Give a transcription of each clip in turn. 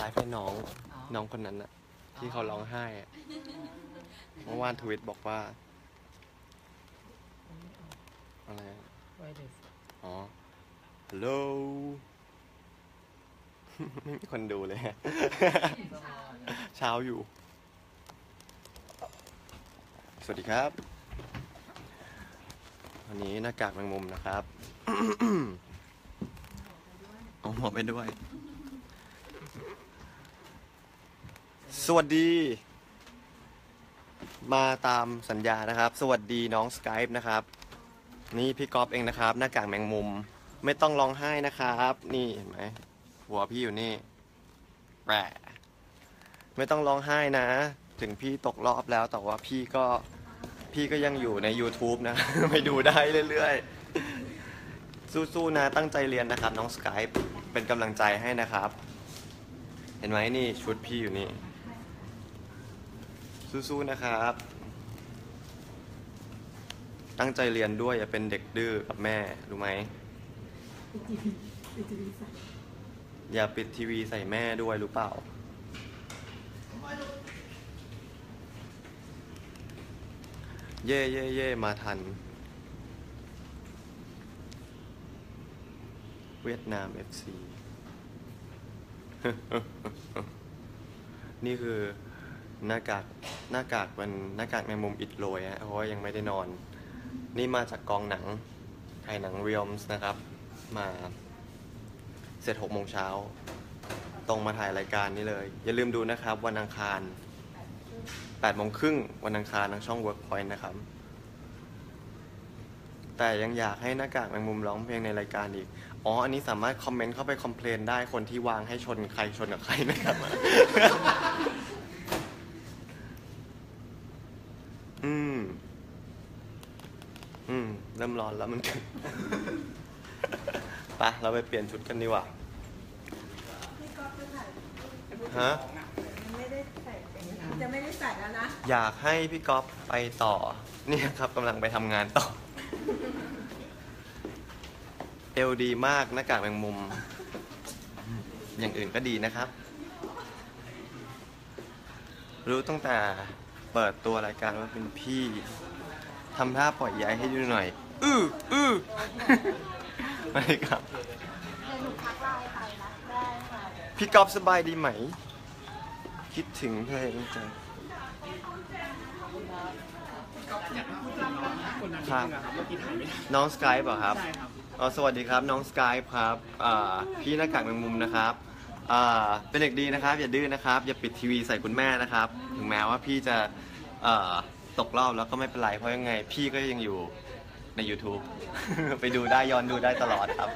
ฟ์ให้น้องคนนั้นอะที่เขาร้องไห้อะเมื่อวานทวิตบอกว่าอะไรอ๋อฮัลโหลไม่มีคนดูเลยเช้าอยู่สวัสดีครับวันนี้หน้ากากแมงมุมนะครับเอาหัวไปด้วยสวัสดีมาตามสัญญานะครับสวัสดีน้องสกายป์นะครับนี่พี่ก๊อฟเองนะครับหน้ากากแมงมุมไม่ต้องร้องไห้นะครับนี่เห็นไหมหัวพี่อยู่นี่แหมไม่ต้องร้องไห้นะถึงพี่ตกรอบแล้วแต่ว่าพี่ก็ยังอยู่ใน YouTube นะ ไปดูได้เรื่อยๆสู้ๆนะตั้งใจเรียนนะครับน้องสกายป์เป็นกำลังใจให้นะครับเห็นไหมนี่ชุดพี่อยู่นี่สู้ๆนะครับตั้งใจเรียนด้วยอย่าเป็นเด็กดื้อกับแม่รู้ไหมอย่าปิดทีวีใส่แม่ด้วยรู้เปล่าเย่เย่เย่มาทันเวียดนาม FC นี่คือหน้ากากเป็นหน้ากากแมงมุมอิดโรยฮะเพราะว่ายังไม่ได้นอนนี่มาจากกองหนังถ่ายหนังเรียลส์นะครับมาเสร็จ6 โมงเช้าตรงมาถ่ายรายการนี้เลยอย่าลืมดูนะครับวันอังคาร8 โมงครึ่งวันอังคารทางช่อง Workpoint นะครับแต่ยังอยากให้หน้ากากแมงมุมร้องเพลงในรายการอีกอ๋ออันนี้สามารถคอมเมนต์เข้าไปคอมเพลนได้คนที่วางให้ชนใครชนกับใครนะครับเริ่มร้อนแล้วมันกันไปเราไปเปลี่ยนชุดกันดีกว่าฮะจะไม่ได้ใส่แล้วนะอยากให้พี่ก๊อฟไปต่อเนี่ยครับกำลังไปทำงานต่อเอลดีมากหน้ากากแมงมุมอย่างอื่นก็ดีนะครับรู้ตั้งแต่เปิดตัวรายการว่าเป็นพี่ทำท่าปล่อยใยให้ดูหน่อยไม่ครับพี่ก๊อฟสบายดีไหมคิดถึงเพลงจังครับน้องสกายเปล่าครับสวัสดีครับน้องสกายครับพี่หน้ากากแมงมุมนะครับเป็นเด็กดีนะครับอย่าดื้อนะครับอย่าปิดทีวีใส่คุณแม่นะครับถึงแม้ว่าพี่จะตกรอบแล้วก็ไม่เป็นไรเพราะยังไงพี่ก็ยังอยู่ใน YouTube ไปดูได้ย้อนดูได้ตลอดครับ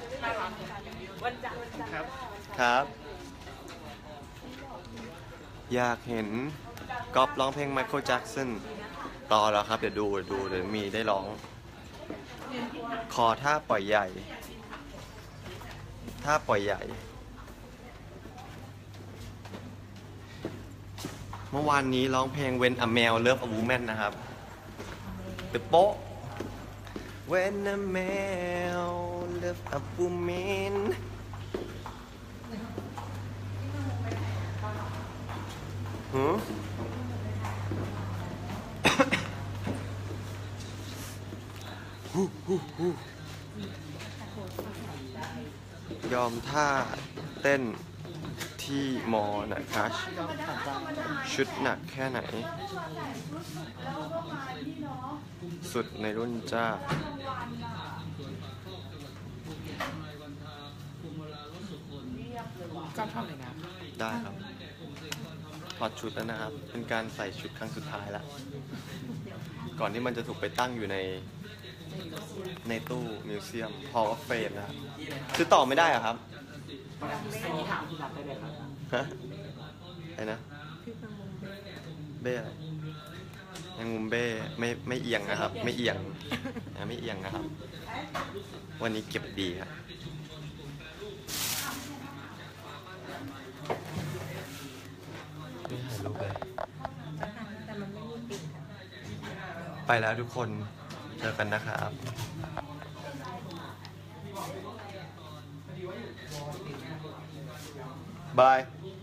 ครับอยากเห็นก๊อฟร้องเพลงไมเคิลแจ็คสันต่อแล้วครับเดี๋ยวมีได้ร้องขอท่าปล่อยใหญ่เมื่อวานนี้ร้องเพลง When a Male Love a Woman นะครับตึ๊บโป๊ะ When a Male Love a Woman ยอมท่าเต้นที่มอนะคะชุดหนักแค่ไหนสุดในรุ่นจ้าก็ทำเลยนะได้ครับถอดชุดแล้วนะครับเป็นการใส่ชุดครั้งสุดท้ายแล้วก่อนที่มันจะถูกไปตั้งอยู่ในตู้มิวเซียมพอเฟรมนะครับซื้อต่อไม่ได้เหรอครับอันนี้ถามที่รับได้เลยครับฮะอะไรนะเบ้อะไรแมงมุมเบ้ไม่เอียงนะครับไม่เอียงนะครับวันนี้เก็บดีครับไม่ถ่ายรูปเลยไปแล้วทุกคนเจอกันนะครับบาย